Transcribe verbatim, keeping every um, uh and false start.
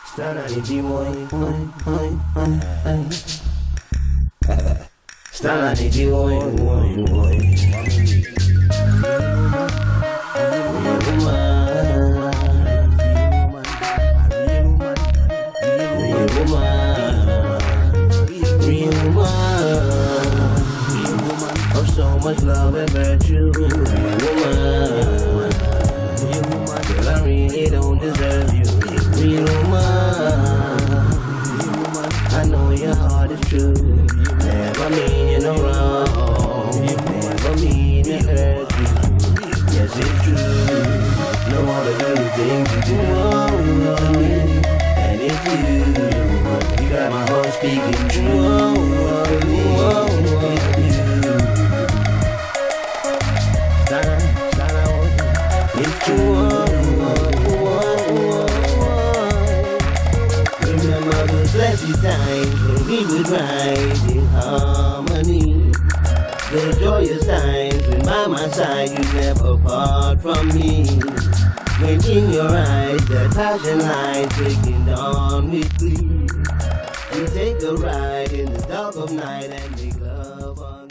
Stana ni jiwoi, Stana ni jiwoi, of so much love and virtue, woman. Girl, I really don't deserve you, real woman. I know your heart is true. Never mean you no wrong. Never mean to hurt you. Yes, it's true. No other little things you do to me, and it's you. You got my heart speaking true. It's you. Sana, sana, it's true. Remember those blessed times when we would ride in harmony. The joyous times when by my side you never part from me. When in your eyes the passion light breaking dawn with glee. We take a ride in the dark of night and make love on